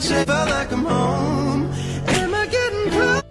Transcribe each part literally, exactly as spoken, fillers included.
check, felt like I'm home. Am I getting close?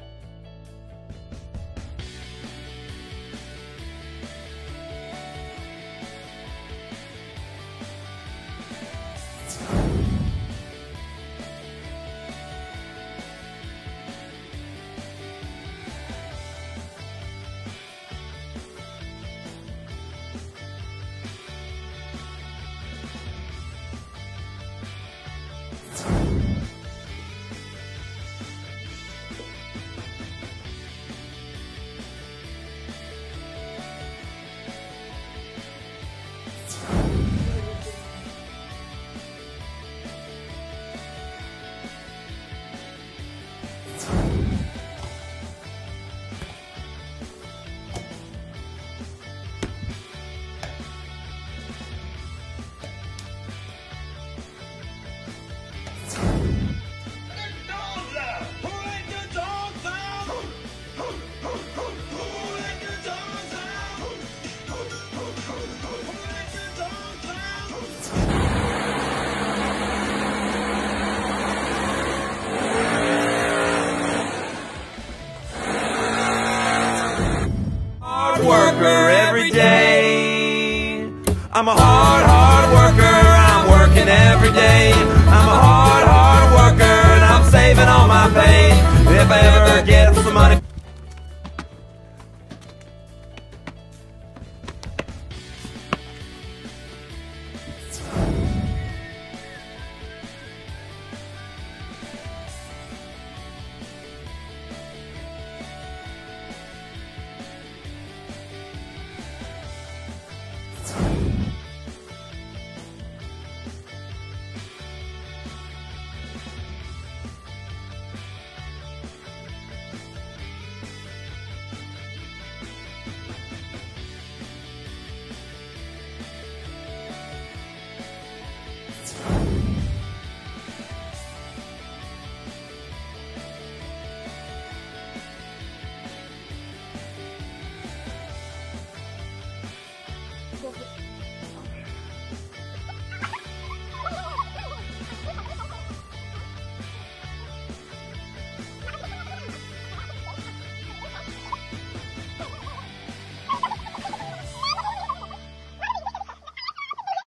Worker every day. I'm a hard, hard worker. I'm working every day. I'm a hard, hard worker, and I'm saving all my pay. If I ever get some money.